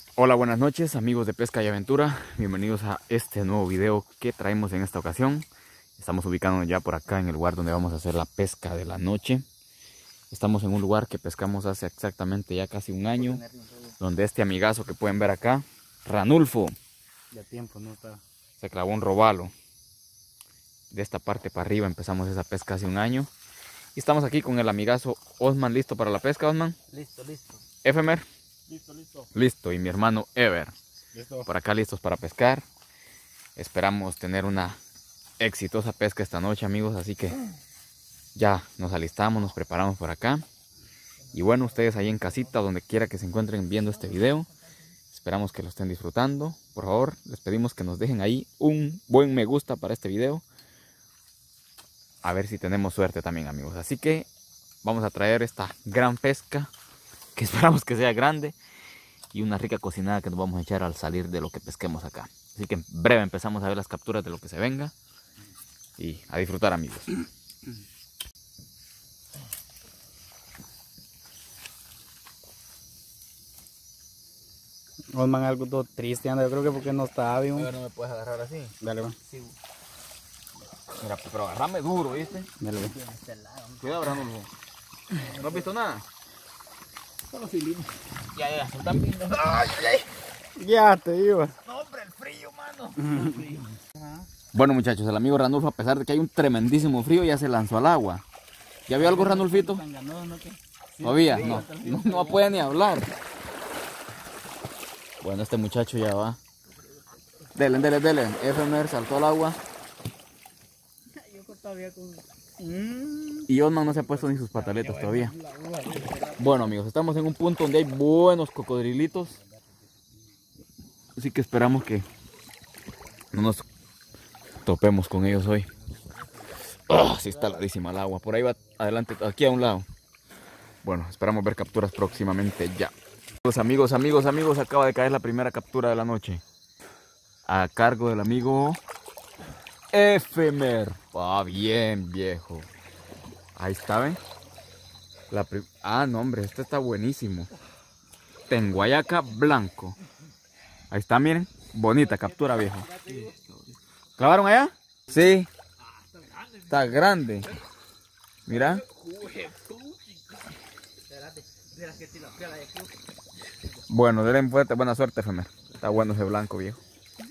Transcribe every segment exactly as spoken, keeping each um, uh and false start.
Hola, buenas noches amigos de Pesca y Aventura, bienvenidos a este nuevo video que traemos en esta ocasión. Estamos ubicándonos ya por acá en el lugar donde vamos a hacer la pesca de la noche. Estamos en un lugar que pescamos hace exactamente ya casi un año, donde este amigazo que pueden ver acá, Ranulfo, ya tiempo no está. Se clavó un robalo. De esta parte para arriba empezamos esa pesca hace un año. Y estamos aquí con el amigazo Osman, listo para la pesca, Osman. Listo, listo. Efemer. Listo, listo. Listo, y mi hermano Ever. Listo. Por acá listos para pescar. Esperamos tener una exitosa pesca esta noche, amigos, así que ya nos alistamos, nos preparamos por acá. Y bueno, ustedes ahí en casita, donde quiera que se encuentren viendo este video, esperamos que lo estén disfrutando. Por favor, les pedimos que nos dejen ahí un buen me gusta para este video. A ver si tenemos suerte también, amigos. Así que vamos a traer esta gran pesca, que esperamos que sea grande, y una rica cocinada que nos vamos a echar al salir de lo que pesquemos acá. Así que en breve empezamos a ver las capturas de lo que se venga y a disfrutar, amigos. Osman, algo todo triste anda, yo creo que porque no está vivo. Pero no me puedes agarrar así. Dale, va. Sí. Mira, pero agarrame duro, ¿viste? Dale, va. Cuidado, Ranulfo. ¿No has visto nada? Solo filinos. Ya, ya, son tan lindos. Ya te iba. No, hombre, el frío, mano. Bueno, muchachos, el amigo Ranulfo, a pesar de que hay un tremendísimo frío, ya se lanzó al agua. ¿Ya vio algo, Ranulfito? Todavía, no, no, no puede ni hablar. Bueno, este muchacho ya va. Dele, dele, dele. Efemer saltó al agua. Y Osman no se ha puesto ni sus pataletas todavía. Bueno, amigos, estamos en un punto donde hay buenos cocodrilitos. Así que esperamos que no nos topemos con ellos hoy. Oh, sí está heladísima el agua. Por ahí va adelante, aquí a un lado. Bueno, esperamos ver capturas próximamente ya. Los amigos, amigos, amigos, acaba de caer la primera captura de la noche. A cargo del amigo Efemer. Ah, bien, viejo. Ahí está, ¿ven? La ah, no, hombre, este está buenísimo. Tenguayaca blanco. Ahí está, miren. Bonita captura, viejo. ¿Clavaron allá? Sí. Está grande. Mira. Bueno, denle fuerte, buena suerte, Efemer. Está bueno ese blanco, viejo.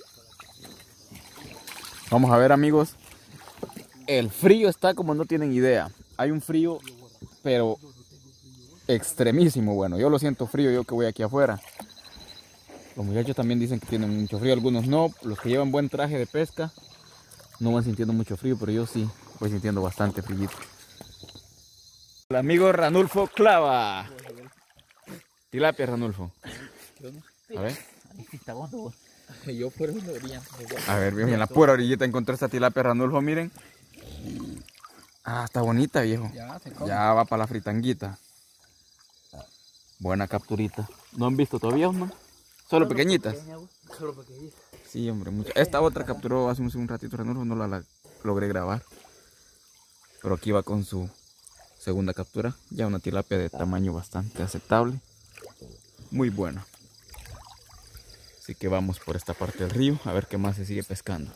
Vamos a ver, amigos. El frío está como no tienen idea. Hay un frío, pero extremísimo. Bueno, yo lo siento frío, yo que voy aquí afuera. Los muchachos también dicen que tienen mucho frío, algunos no. Los que llevan buen traje de pesca no van sintiendo mucho frío, pero yo sí voy sintiendo bastante frío. El amigo Ranulfo clava. Tilapia, Ranulfo. A ver. Yo fuera una orilla. A ver, viejo, en la pura orillita encontré esta tilapia, Ranulfo, miren. Ah, está bonita, viejo. Ya, se come. Ya va para la fritanguita. Buena capturita. ¿No han visto todavía, Osman? Solo pequeñitas. Solo pequeñitas. Sí, hombre, mucha. Esta otra capturó hace un, un ratito, Ranulfo, no la, la logré grabar. Pero aquí va con su segunda captura. Ya una tilapia de tamaño bastante aceptable. Muy buena. Así que vamos por esta parte del río a ver qué más se sigue pescando.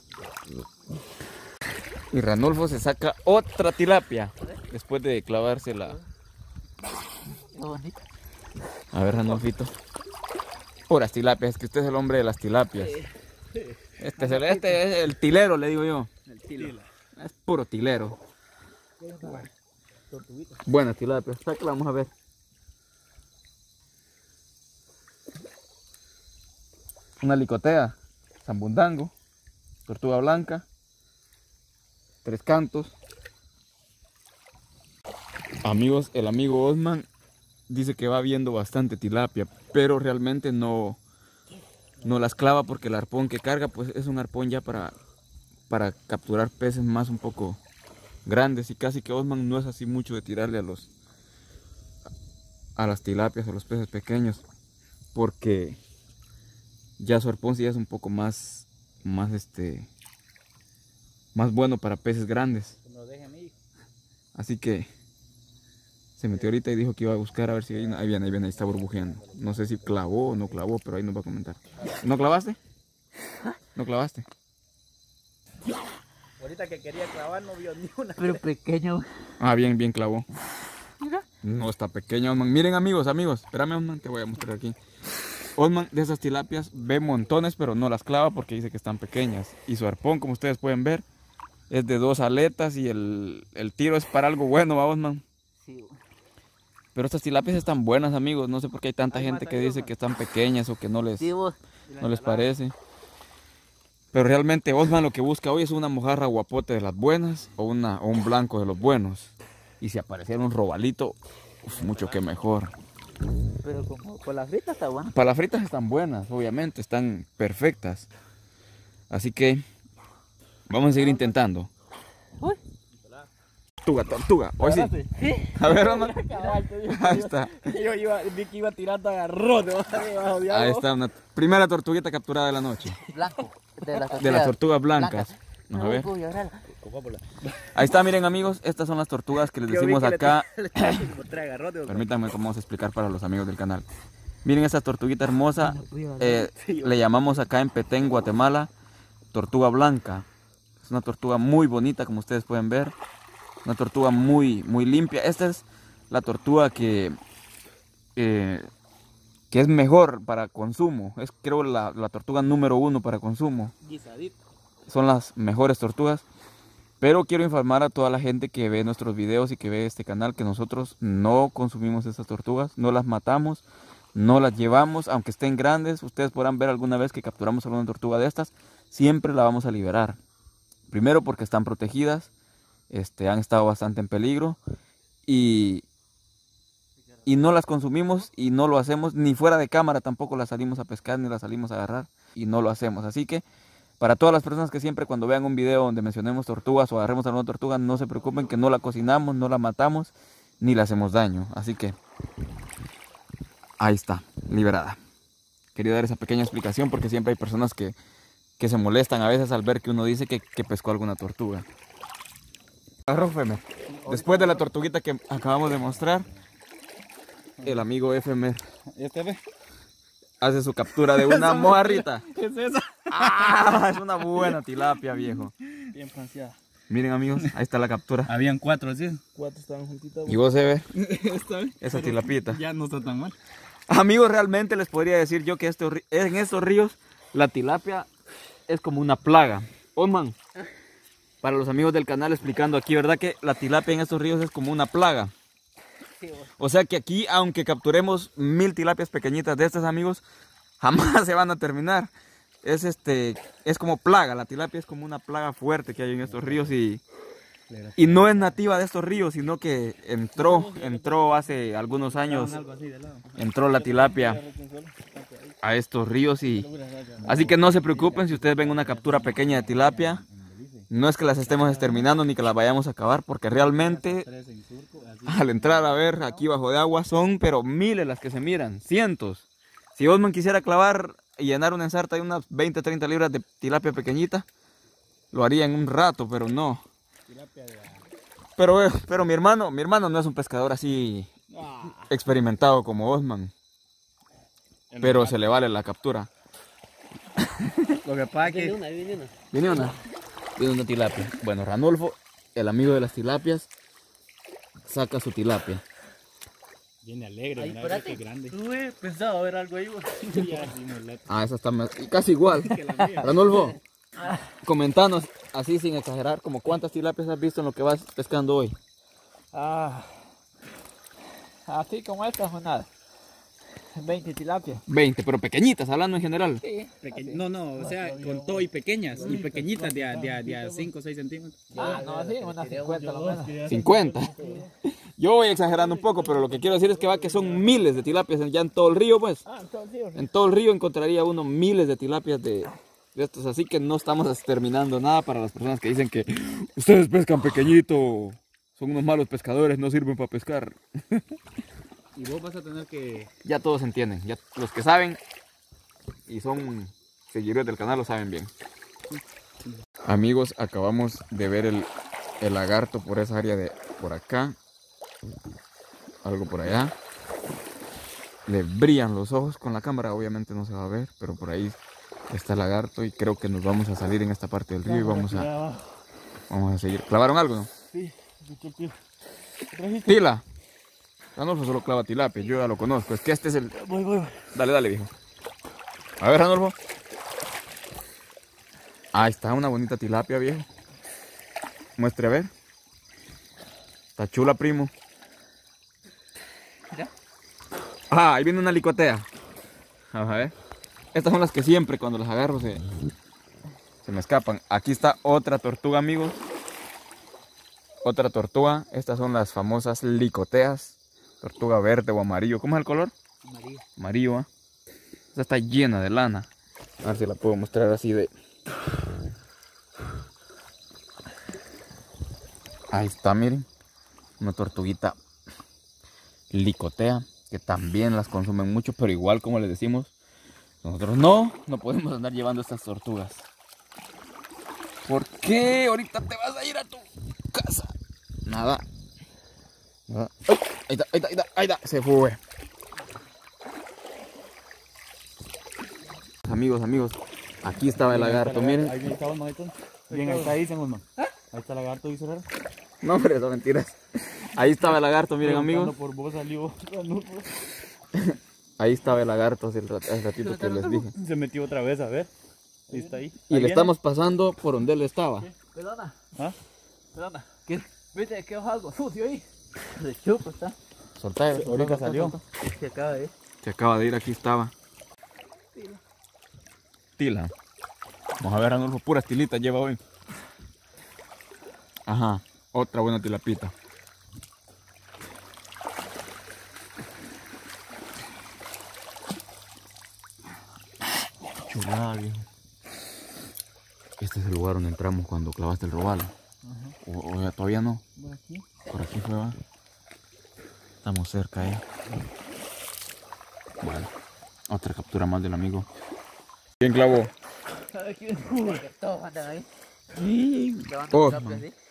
Y Ranulfo se saca otra tilapia después de clavársela. A ver, Ranulfito. Puras tilapias, es que usted es el hombre de las tilapias. Este es el, este es el tilero, le digo yo. El tila. Es puro tilero. Buenas tilapias, que vamos a ver. Una licotea, zambundango, tortuga blanca, tres cantos. Amigos, el amigo Osman dice que va viendo bastante tilapia, pero realmente no, no las clava porque el arpón que carga pues es un arpón ya para, para capturar peces más un poco grandes, y casi que Osman no es así mucho de tirarle a los a las tilapias o los peces pequeños, porque ya su arpón sí es un poco más más este más bueno para peces grandes. Así que Se metió ahorita y dijo que iba a buscar a ver si hay una... Ahí viene, ahí viene, ahí está burbujeando. No sé si clavó o no clavó, pero ahí nos va a comentar. ¿No clavaste? ¿No clavaste? Ahorita que quería clavar no vio ni una. Pero pequeño. Ah, bien, bien clavó. Mira. No está pequeño, Osman. Miren, amigos, amigos. Espérame, Osman, te voy a mostrar aquí. Osman de esas tilapias ve montones, pero no las clava porque dice que están pequeñas. Y su arpón, como ustedes pueden ver, es de dos aletas y el, el tiro es para algo bueno, ¿va, Osman? Sí. Pero estas tilapias están buenas, amigos. No sé por qué hay tanta gente que dice que están pequeñas o que no les, no les parece. Pero realmente Osman lo que busca hoy es una mojarra guapote de las buenas o, una, o un blanco de los buenos. Y si apareciera un robalito, uf, mucho que mejor. Pero como para las fritas está buena. Para las fritas están buenas, obviamente, están perfectas. Así que vamos a seguir intentando. Uy. Tortuga, tortuga. Hoy sí. ¿Sí? A ver, Osman. Ahí está. Yo iba, vi que iba tirando agarrote. Ahí está, una primera tortuguita capturada de la noche. Blanco. De las, De las tortugas blancas. Vamos a ver. Ahí está, miren, amigos, estas son las tortugas que les decimos acá. Permítanme cómo vamos a explicar para los amigos del canal. Miren esta tortuguita hermosa, eh, le llamamos acá en Petén, Guatemala, tortuga blanca. Es una tortuga muy bonita, como ustedes pueden ver. Una tortuga muy, muy limpia. Esta es la tortuga que, eh, que es mejor para consumo. Es, creo, la, la tortuga número uno para consumo. Son las mejores tortugas. Pero quiero informar a toda la gente que ve nuestros videos y que ve este canal que nosotros no consumimos estas tortugas, no las matamos, no las llevamos, aunque estén grandes. Ustedes podrán ver alguna vez que capturamos alguna tortuga de estas, siempre la vamos a liberar. Primero porque están protegidas, este, han estado bastante en peligro y, y no las consumimos y no lo hacemos, ni fuera de cámara tampoco las salimos a pescar ni las salimos a agarrar y no lo hacemos. Así que para todas las personas que siempre cuando vean un video donde mencionemos tortugas o agarremos alguna tortuga, no se preocupen que no la cocinamos, no la matamos, ni le hacemos daño. Así que ahí está, liberada. Quería dar esa pequeña explicación porque siempre hay personas que, que se molestan a veces al ver que uno dice que, que pescó alguna tortuga. Arrófeme. Después de la tortuguita que acabamos de mostrar, el amigo F M hace su captura de una mojarrita. ¿Qué es esa? ¡Ah! Es una buena tilapia, viejo. Bien franceada. Miren, amigos, ahí está la captura. Habían cuatro, ¿sí? Cuatro estaban juntitas. Y vos se ve esa tilapita. Ya no está tan mal. Amigos, realmente les podría decir yo que este, en estos ríos la tilapia es como una plaga. Osman, para los amigos del canal explicando aquí, ¿verdad que la tilapia en estos ríos es como una plaga? O sea que aquí, aunque capturemos mil tilapias pequeñitas de estas, amigos, jamás se van a terminar. Es este, es como plaga, la tilapia es como una plaga fuerte que hay en estos ríos y, y no es nativa de estos ríos, sino que entró, entró hace algunos años, entró la tilapia a estos ríos y así que no se preocupen si ustedes ven una captura pequeña de tilapia. No es que las estemos exterminando ni que las vayamos a acabar, porque realmente al entrar a ver aquí bajo de agua son pero miles las que se miran, cientos. Si Osman quisiera clavar y llenar una ensarta de unas veinte a treinta libras de tilapia pequeñita, lo haría en un rato, pero no. Pero, pero mi hermano, mi hermano no es un pescador así experimentado como Osman, pero se le vale la captura. Lo que pasa es que... Viene una, viene una. Viene una. Viene una tilapia. Bueno, Ranulfo, el amigo de las tilapias, saca su tilapia. Viene alegre, ay, mira qué grande. Uy, pensaba ver algo ahí. Ah, esa está más, casi igual. Ranulfo, comentanos así sin exagerar, como cuántas tilapias has visto en lo que vas pescando hoy. Ah, así como estas o nada. veinte tilapias. veinte, pero pequeñitas, hablando en general. Sí. Peque no, no, o sea, con todo y pequeñas, y pequeñitas de a, de a, de a cinco o seis centímetros. Ah, no, sí, unas cincuenta lo menos. cincuenta. Yo voy exagerando un poco, pero lo que quiero decir es que va que son miles de tilapias ya en todo el río, pues. Ah, en todo el río. En todo el río encontraría uno miles de tilapias de, de estos, así que no estamos exterminando nada para las personas que dicen que ustedes pescan pequeñito, son unos malos pescadores, no sirven para pescar. Y vos vas a tener que... Ya todos entienden, ya los que saben y son seguidores del canal lo saben bien. Amigos, acabamos de ver el, el lagarto por esa área de por acá. algo por allá. Le brillan los ojos con la cámara, obviamente no se va a ver, pero por ahí está el lagarto y creo que nos vamos a salir en esta parte del río y vamos a, vamos a seguir. ¿Clavaron algo, no? Sí, Tila. Ranulfo solo clava tilapia, yo ya lo conozco. Es que este es el... Voy, voy, voy. Dale, dale, viejo. A ver, Ranulfo. Ahí está una bonita tilapia, viejo. Muestre a ver. Está chula, primo. Mira. Ah, ahí viene una licotea. Vamos a ver. Estas son las que siempre cuando las agarro se, se me escapan. Aquí está otra tortuga, amigos. Otra tortuga. Estas son las famosas licoteas. Tortuga verde o amarillo. ¿Cómo es el color? Amarillo. Amarillo, ¿eh? Esta está llena de lana. A ver si la puedo mostrar así de... Ahí está, miren. Una tortuguita licotea. Que también las consumen mucho. Pero igual, como les decimos, nosotros no, no podemos andar llevando estas tortugas. ¿Por qué? Ahorita te vas a ir a tu casa. Nada. Nada. ¡Ay! Ahí está, ahí está, ahí está, ahí está. Se fue. Amigos, amigos. Aquí estaba el lagarto, miren. Ahí está un maitón. Bien, ahí está, dicen uno. Ahí está el lagarto, dice Rara. No, hombre, son mentiras. Ahí estaba el lagarto, miren, amigos. Por vos salió. Ahí estaba el lagarto hace el rat- hace ratito que les dije. Se metió otra vez, a ver. Ahí está ahí. Y Ahí le viene. estamos pasando por donde él estaba. Perdona, ¿Ah? perdona. ¿Qué? ¿Viste que es algo sucio ahí? De chupo está. Soltá, Sí, soltá, ahorita soltá, salió. soltá. Se acaba de ir. Se acaba de ir, aquí estaba. Tila. Tila. Vamos a ver, Ranulfo, puras tilitas lleva hoy. Ajá, otra buena tilapita. Chulada, viejo. Este es el lugar donde entramos cuando clavaste el robalo. O, o ya todavía no. Por aquí. Por aquí fue, va. Estamos cerca, eh. Bueno, otra captura más del amigo. ¿Quién clavó? Todos andan ahí. Oh, Clavando man. así.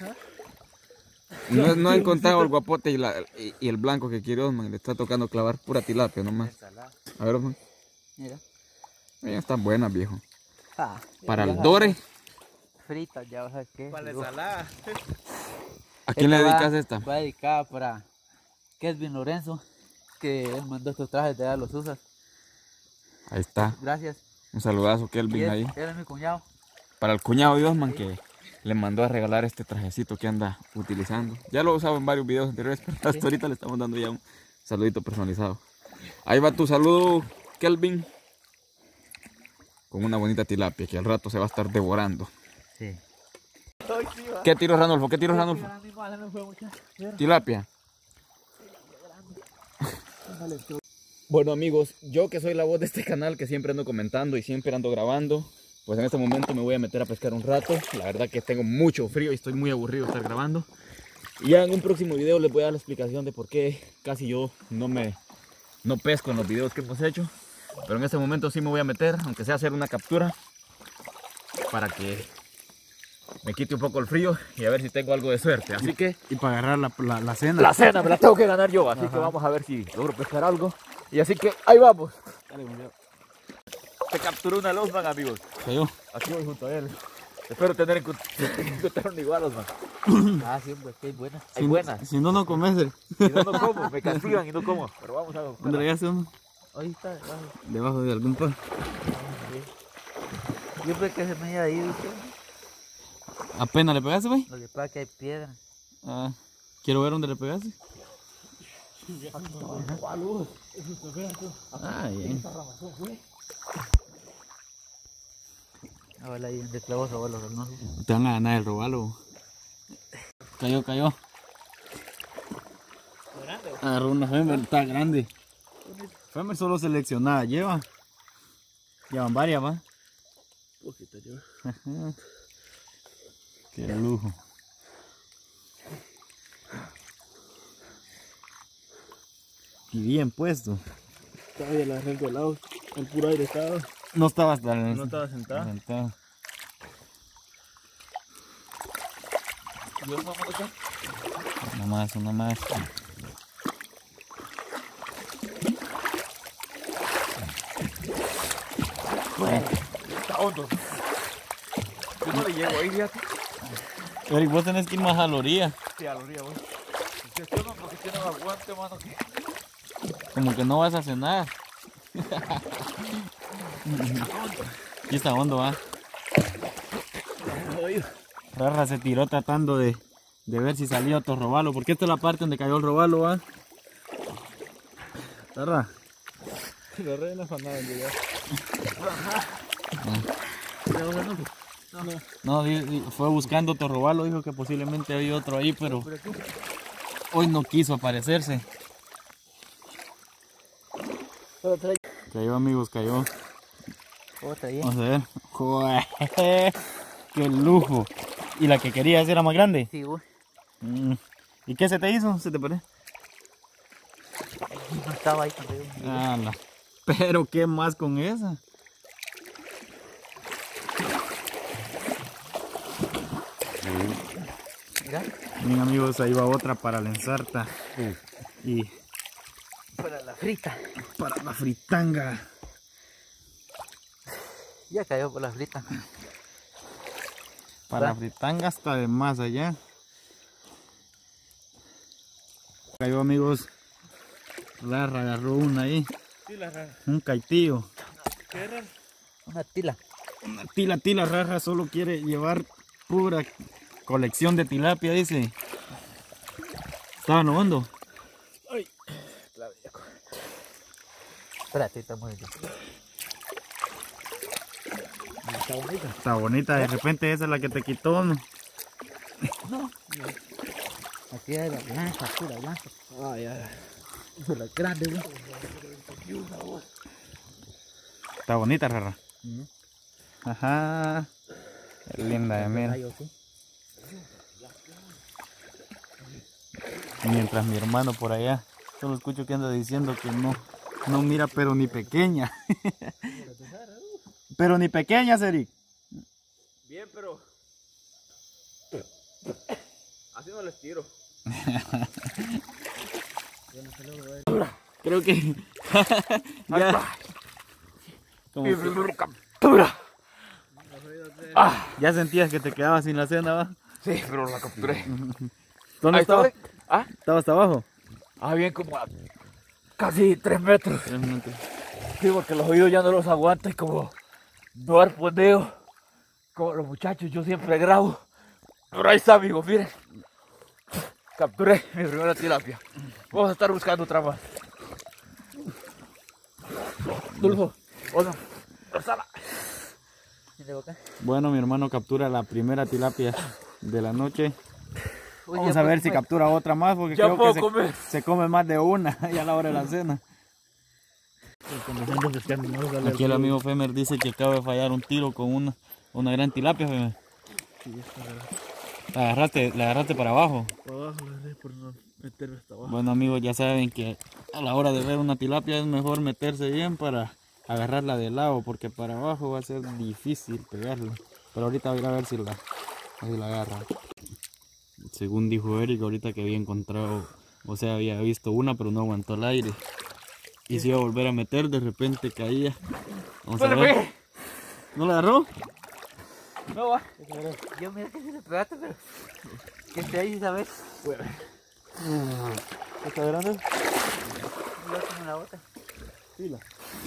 No, no he encontrado el guapote y, la, y, y el blanco que quiere Osman. Le está tocando clavar pura tilapia nomás. Ensalada. A ver, Osman. Mira. Ellas están buenas, viejo. Ah, Para ya el vas- Dore. Fritas, ya vas a ver qué. Para la ensalada. ¿A quién le Esta va- dedicas esta? Va dedicada para Kelvin Lorenzo, que él mandó estos trajes de allá, los usas. Ahí está. Gracias. Un saludazo, Y Kelvin, él, ahí. él es mi cuñado. Para el cuñado de Osman que le mandó a regalar este trajecito que anda utilizando. Ya lo he usado en varios videos anteriores, pero hasta ahorita le estamos dando ya un saludito personalizado. Ahí va tu saludo, Kelvin. Con una bonita tilapia que al rato se va a estar devorando. Sí. ¿Qué tiro, Ranulfo? ¿Qué tiro, Ranulfo? Tilapia. Bueno, amigos, yo que soy la voz de este canal, que siempre ando comentando y siempre ando grabando, pues en este momento me voy a meter a pescar un rato. La verdad que tengo mucho frío y estoy muy aburrido de estar grabando. Y ya en un próximo video les voy a dar la explicación de por qué casi yo no me no pesco en los videos que hemos hecho. Pero en este momento sí me voy a meter, aunque sea hacer una captura, para que me quite un poco el frío y a ver si tengo algo de suerte. Así que Y para agarrar la, la, la cena. la cena me la tengo que ganar yo, así que vamos a ver si logro pescar algo. Y así que ahí vamos. Se capturó una Osman, amigos. Cayó. Aquí voy junto a él. Espero tener en encontrar un igual, Osman. Ah, sí, hombre, que hay buenas. Hay buenas. Si no, no comes. el- Si no, no como. Me castigan y no como. Pero vamos a ¿Dónde le hace uno? Ahí está, debajo. Debajo de algún pan. Yo creo que se me haya ido. ¿sí? ¿Apenas le pegaste, güey? Lo que pasa es que hay piedra. Ah, quiero ver dónde le pegaste. Ah, bien. Ahora ahí de clavos abuelos, ¿no? Te van a ganar el robalo. Cayó, cayó. Agarró una Femer, está grande. Femer solo seleccionada, lleva. Llevan varias, va. Poquito yo. Ajá. Qué lujo. Y bien puesto. Estaba ya la arranco de lado. El puro aire estaba. No estaba hasta el... No estaba sentado. sentado. Yo vamos acá. Una más, una más. Está hondo. Yo no le llego ahí, fíjate. Eric, vos tenés que ir más a la orilla. Sí, a la orilla, voy. Ustedes no, porque tienen aguante, mano. Como que no vas a cenar. Aquí está hondo, va. Rara se tiró tratando de, de ver si salía otro robalo, porque esta es la parte donde cayó el robalo, va. Rara. La reina fanada en llegar. No, no. No, di, di, fue buscando otro robalo, dijo que posiblemente había otro ahí, pero hoy no quiso aparecerse. Cayó, amigos, cayó. Vamos a ver. Joder, qué lujo. ¿Y la que querías era más grande? Sí, güey. Mm. ¿Y qué se te hizo? ¿Se te parece? No estaba ahí cuando yo. Ah, no. Pero qué más con esa. Mira. Bien, amigos, ahí va otra para la ensarta. Y Para la frita. para la fritanga. Ya cayó por la frita. Para la fritanga hasta de más allá. Cayó, amigos. Rara agarró una ahí. Un caitillo. ¿Qué era? Una tila. Una tila, tila raja, solo quiere llevar pura colección de tilapia, dice. Estaba no hondo. Ay, claro, ya. Espérate, estamos aquí. Está bonita. Está bonita, de repente esa es la que te quitó, ¿no? No. Aquí hay la blanca, pura blanca. Ay, ay, ay. Esa es la grande, güey. Está bonita, rara. ¿Mm? Ajá. Qué linda, mira. Mientras mi hermano por allá, solo escucho que anda diciendo que no, no mira pero ni pequeña. Pero ni pequeña, Eric. Bien, pero así no les tiro. Creo que ya, como Mi que primera captura. ah, ya sentías que te quedabas sin la cena, ¿va? Sí, pero la capturé. ¿Dónde Ahí estaba? estaba. ¿Ah? ¿Estaba hasta abajo? Ah, bien, como a casi tres metros. Tres minutos. Sí, porque los oídos ya no los aguanto y como no arpondeo como los muchachos, yo siempre grabo. Pero ahí está, amigos, miren. Capturé mi primera tilapia. Vamos a estar buscando otra más. Dulfo, hola. Rosala. Bueno, mi hermano captura la primera tilapia de la noche. Oye, Vamos a ver pues, si pues, captura otra más, porque Ya creo puedo que comer. se, se come más de una ya a la hora de la cena. Aquí el amigo Femer dice que acaba de fallar un tiro con una, una gran tilapia, Femer. La agarraste, la agarraste para abajo. Para abajo, la agarré por no meterme hasta abajo. Bueno, amigos, ya saben que a la hora de ver una tilapia es mejor meterse bien para agarrarla de lado, porque para abajo va a ser difícil pegarla. Pero ahorita voy a ir a ver si la, si la agarra. Según dijo Eric, ahorita que había encontrado, o sea, había visto una, pero no aguantó el aire. Y se iba a volver a meter, de repente caía. Vamos a ¡No le ver. pegué! ¿No la agarró? No va. yo mira que sí le pegaste, pero que esté ahí, ¿sabes? ¿Está grande? Yo como la otra. Fila.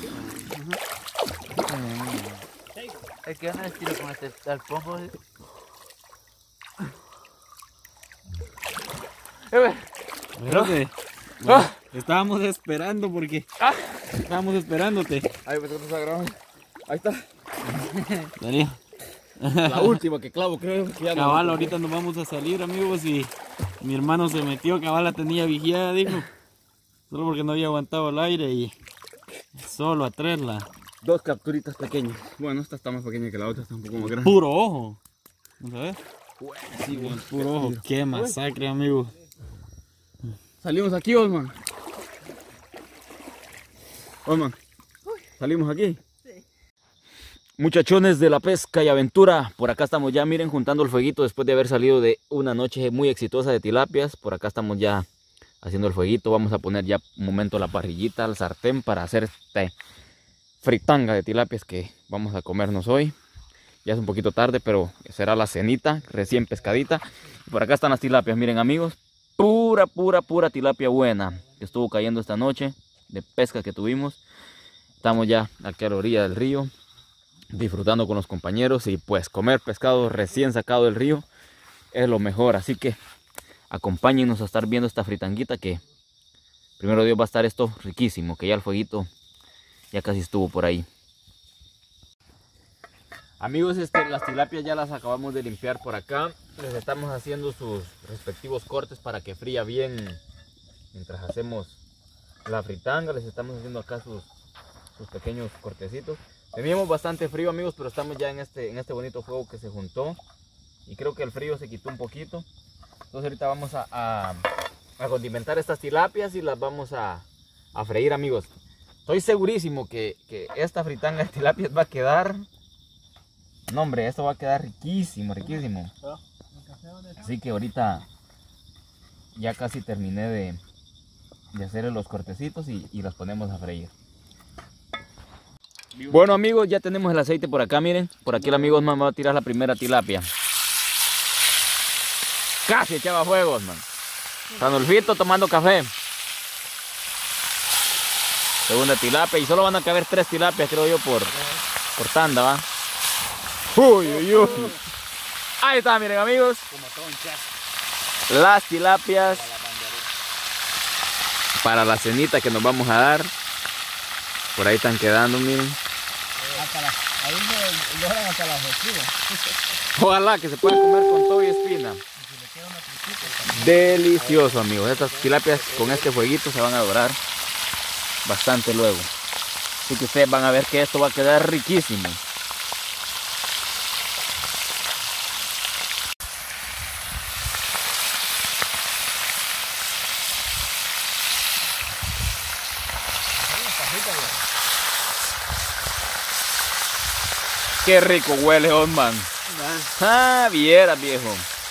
Es que yo no les tiro con este al pombo. ¿Eh? Eh, Espérate. Ah. Bueno, estábamos esperando porque Ah. estábamos esperándote. Ahí pues no está grabando. Ahí está. Darío. La última que clavo, creo que ya no. Cabal, ahorita nos vamos a salir, amigos, y mi hermano se metió, cabal la tenía vigilada, dijo. Solo porque no había aguantado el aire y solo a traerla. Dos capturitas pequeñas. Bueno, esta está más pequeña que la otra, está un poco más grande. Puro ojo. ¿Vamos a ver? Sí, bueno. Puro ojo. Qué masacre, amigos. Salimos aquí, Osman. Osman, salimos aquí. Muchachones de la pesca y aventura, por acá estamos ya, miren, juntando el fueguito después de haber salido de una noche muy exitosa de tilapias. Por acá estamos ya haciendo el fueguito, vamos a poner ya un momento la parrillita, al sartén para hacer este fritanga de tilapias que vamos a comernos hoy. Ya es un poquito tarde, pero será la cenita, recién pescadita. Y por acá están las tilapias, miren amigos. Pura, pura, pura tilapia buena que estuvo cayendo esta noche de pesca que tuvimos. Estamos ya aquí a la orilla del río, disfrutando con los compañeros. Y pues comer pescado recién sacado del río es lo mejor. Así que acompáñenos a estar viendo esta fritanguita que primero Dios va a estar esto riquísimo. Que ya el fueguito ya casi estuvo por ahí. Amigos, este, las tilapias ya las acabamos de limpiar por acá. Les estamos haciendo sus respectivos cortes para que fría bien mientras hacemos la fritanga. Les estamos haciendo acá sus, sus pequeños cortecitos. Teníamos bastante frío, amigos, pero estamos ya en este, en este bonito fuego que se juntó. Y creo que el frío se quitó un poquito. Entonces ahorita vamos a, a, a condimentar estas tilapias y las vamos a, a freír, amigos. Estoy segurísimo que, que esta fritanga de tilapias va a quedar... No, hombre, esto va a quedar riquísimo, riquísimo. Así que ahorita ya casi terminé de, de hacer los cortecitos y, y los ponemos a freír. Bueno amigos, ya tenemos el aceite por acá, miren. Por aquí el amigo Osman va a tirar la primera tilapia. Casi echaba fuego, Osman. Sanulfito tomando café. Segunda tilapia y solo van a caber tres tilapias, creo yo, por, por tanda, ¿va? Uy, uy, uy. Ahí está, miren amigos. Las tilapias para la cenita que nos vamos a dar. Por ahí están quedando, miren. Hasta la, ahí se logran hasta las espinas. Ojalá que se pueda comer con todo y espina. Delicioso, amigos. Estas tilapias con este fueguito se van a dorar bastante luego. Así que ustedes van a ver que esto va a quedar riquísimo. Qué rico huele, Osman. Ah, vieras, viejo.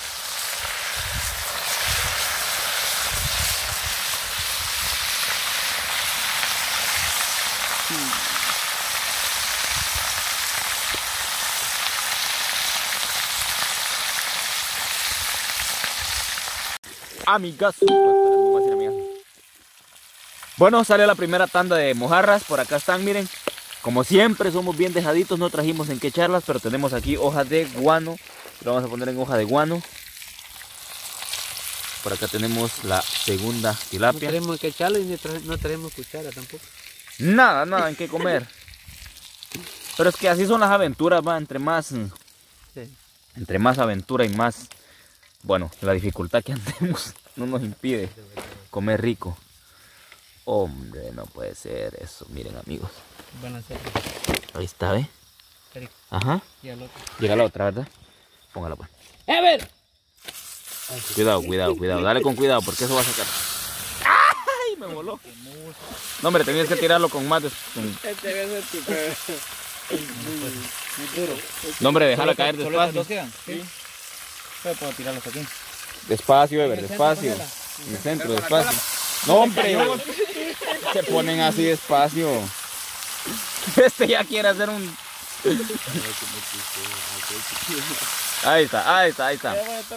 Amigas. Bueno, sale la primera tanda de mojarras. Por acá están, miren. Como siempre somos bien dejaditos, no trajimos en qué echarlas, pero tenemos aquí hoja de guano. Lo vamos a poner en hoja de guano. Por acá tenemos la segunda tilapia. No tenemos que echarlo y no tenemos cuchara tampoco. Nada, nada en qué comer. Pero es que así son las aventuras, va, entre más, sí. entre más aventura y más, bueno, la dificultad que andemos no nos impide comer rico. Hombre, no puede ser eso, miren amigos. Van a ser. Ahí está, ¿ve? Ajá. Y al otro. Llega la otra, ¿verdad? Póngala pues. ¡Ever! Cuidado, cuidado, cuidado. Dale con cuidado porque eso va a sacar. ¡Ay! Me voló. No, hombre, tenías que tirarlo con más. De... Con... Este debe ser tu cabeza. Muy duro. No, hombre, déjala caer despacio. Sí. Yo puedo tirarlos aquí. Despacio, Ever, despacio. En el centro, despacio. No, hombre. Se ponen así despacio. Este ya quiere hacer un... Ahí está, ahí está, ahí está.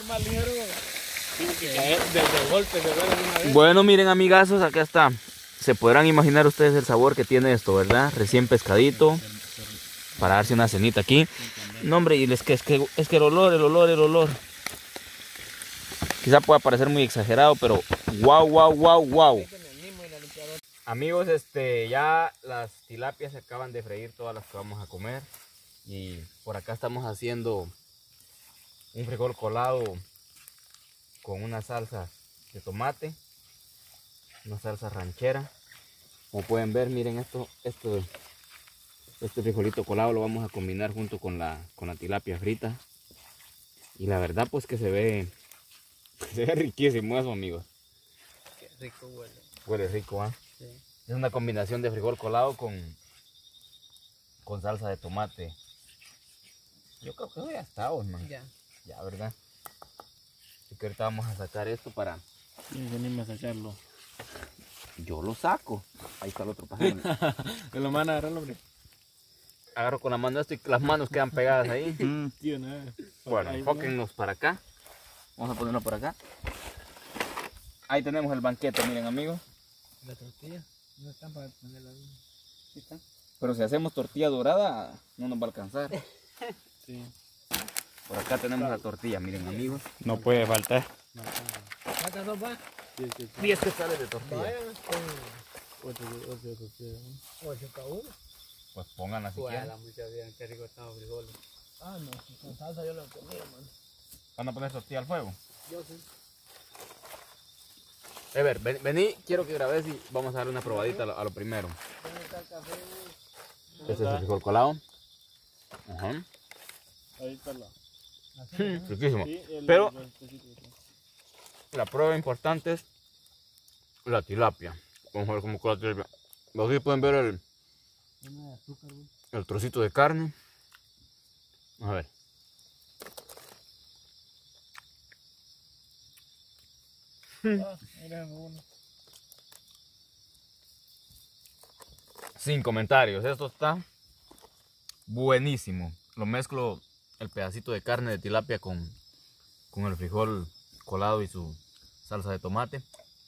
Bueno, miren amigazos, acá está. Se podrán imaginar ustedes el sabor que tiene esto, ¿verdad? Recién pescadito. Para darse una cenita aquí. No, hombre, y es que, es que, es que el olor, el olor, el olor. Quizá pueda parecer muy exagerado, pero wow, wow, wow, wow. Amigos, este, ya las tilapias se acaban de freír, todas las que vamos a comer. Y por acá estamos haciendo un frijol colado con una salsa de tomate, una salsa ranchera. Como pueden ver, miren esto, esto, este frijolito colado lo vamos a combinar junto con la, con la tilapia frita. Y la verdad pues que se ve, se ve riquísimo eso, amigos. Qué rico huele. Huele rico, ¿ah? ¿eh? Sí. Es una combinación de frijol colado con, con salsa de tomate. Yo creo que ya está, man. Ya. Ya, ¿verdad? Así que ahorita vamos a sacar esto para... Venirme a sacarlo. Yo lo saco. Ahí está el otro pájaro. Me lo van a agarrar, hombre. agarro con la mano esto y las manos quedan pegadas ahí. Mm, tío, nada. Bueno, Ahí, enfóquennos para acá. Vamos a ponerlo por acá. Ahí tenemos el banquete, miren amigos. La tortilla. No están para ponerla ahí. Aquí está. Pero si hacemos tortilla dorada, no nos va a alcanzar. Sí. Por acá tenemos la tortilla, miren amigos. No puede faltar. ¿Saca dos va? Sí, sí, sí. diez quetzales de tortilla. Vaya, Otro, otro, otro, otro. ocho cada uno. Pues pongan así. Bueno, muchas bien, qué rico están los frijoles. Ah, no, con salsa yo lo comí, hermano. ¿Van a poner tortilla al fuego? Yo sí. A ver, ven, vení, quiero que grabes y vamos a darle una probadita a lo, a lo primero. ¿Dónde está el café? Este es el frijol colado. Ajá. Ahí está la. Mm, riquísimo. Sí, el- Pero el tecito, sí. la prueba importante es la tilapia. Vamos a ver cómo queda la tilapia. Aquí pueden ver el, Una de azúcar, güey. el trocito de carne. A ver. Ah, mira, uno. Sin comentarios, esto está buenísimo. Lo mezclo el pedacito de carne de tilapia con, con el frijol colado y su salsa de tomate.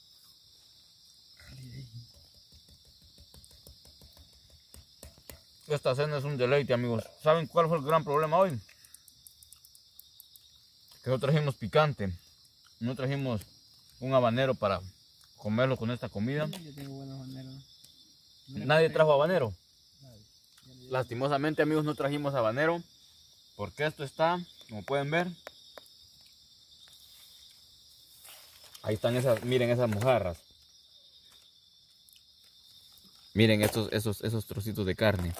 Esta cena es un deleite, amigos. ¿Saben cuál fue el gran problema hoy? Que no trajimos picante. No trajimos un habanero para comerlo con esta comida. Yo tengo buenos maneros. Nadie trajo habanero. Lastimosamente, amigos, no trajimos habanero. Porque esto está, como pueden ver. Ahí están esas, miren esas mojarras. Miren estos, esos, esos trocitos de carne.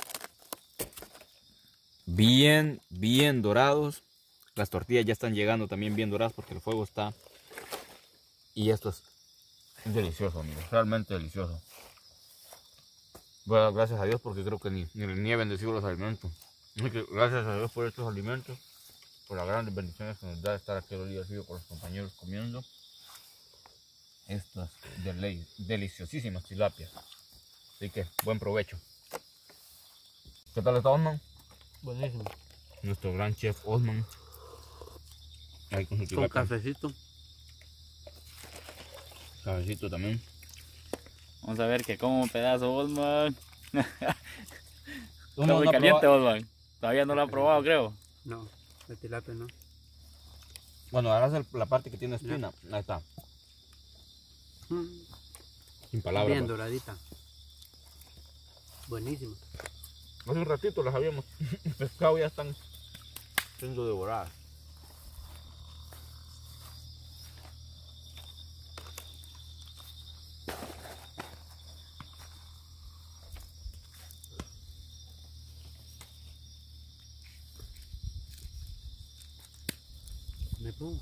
Bien, bien dorados. Las tortillas ya están llegando también bien doradas porque el fuego está. Y esto es delicioso, amigos. Realmente delicioso. Bueno, gracias a Dios porque creo que ni, ni, ni he bendecido los alimentos. Así que gracias a Dios por estos alimentos. Por las grandes bendiciones que nos da estar aquí los días con los compañeros comiendo. Estas deli deliciosísimas tilapias. Así que buen provecho. ¿Qué tal está Osman? Buenísimo. Nuestro gran chef Osman. Ahí con su Con tilapia. cafecito. Cafecito también. Vamos a ver que como un pedazo, Osman. Está Osman muy no ha caliente, probado- Osman. Todavía no lo ha probado, creo. No, de tilapia no. Bueno, ahora es el- la parte que tiene espina. Ahí está. Mm, Sin palabras. bien pues. doradita. Buenísimo. Hace un ratito las habíamos pescado, ya están siendo devoradas. Me pongo.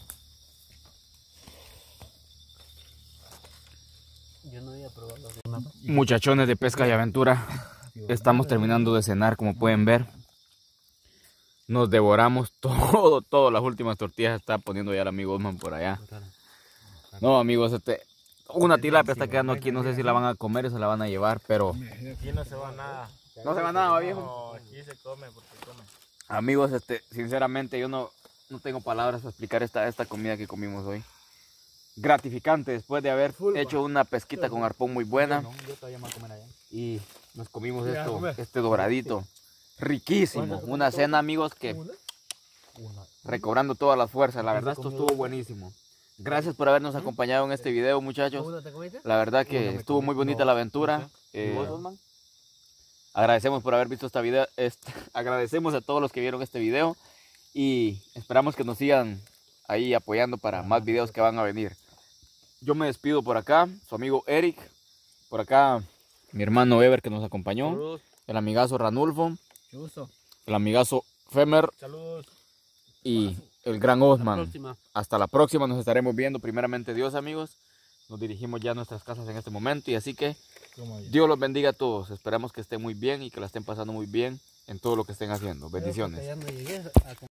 Yo no había probado los de Muchachones de pesca y aventura, estamos terminando de cenar, como pueden ver. Nos devoramos todo, todo. Las últimas tortillas está poniendo ya el amigo Osman por allá. No, amigos, este, una tilapia está quedando aquí. No sé si la van a comer o se la van a llevar, pero Aquí no se va nada. no se va nada, viejo. No, aquí se come porque come. Amigos, este, sinceramente yo no, no tengo palabras para explicar esta, esta comida que comimos hoy. Gratificante después de haber hecho una pesquita con arpón muy buena. Yo todavía me voy a comer allá. Y nos comimos esto, este doradito. Riquísimo. Una cena, amigos, que recobrando todas las fuerzas. La verdad, esto estuvo buenísimo. Gracias por habernos acompañado en este video, muchachos. La verdad que estuvo muy bonita la aventura. Eh, agradecemos por haber visto esta video. Este, agradecemos a todos los que vieron este video. Y esperamos que nos sigan ahí apoyando para más videos que van a venir. Yo me despido por acá, su amigo Eric. Por acá, mi hermano Ever que nos acompañó. Saludos. El amigazo Ranulfo. Chuso. El amigazo Femer. Saludos. Y el gran La Osman. próxima. Hasta la próxima, nos estaremos viendo primeramente Dios, amigos. Nos dirigimos ya a nuestras casas en este momento. Y así que Dios los bendiga a todos. Esperamos que estén muy bien y que la estén pasando muy bien en todo lo que estén haciendo. Bendiciones. Ya no llegué a